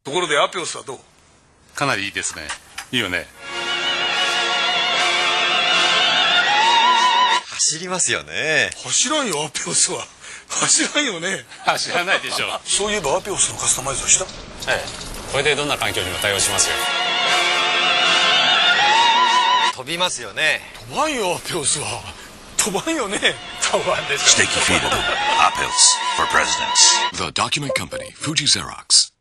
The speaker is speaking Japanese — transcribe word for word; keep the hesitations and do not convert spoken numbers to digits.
ところでアピオスはどう？ かなりいいですね。いいよね。 走りますよね。 走らんよアピオスは。走らんよね。 走らないでしょう。 そういえばアピオスのカスタマイズはした？ ええ、これでどんな環境にも対応しますよ。 飛びますよね。 飛ばんよアピオスは。飛ばんよね。飛ばんでしょ。 Sticky feet of Apios for presidents. The document company, Fuji Xerox.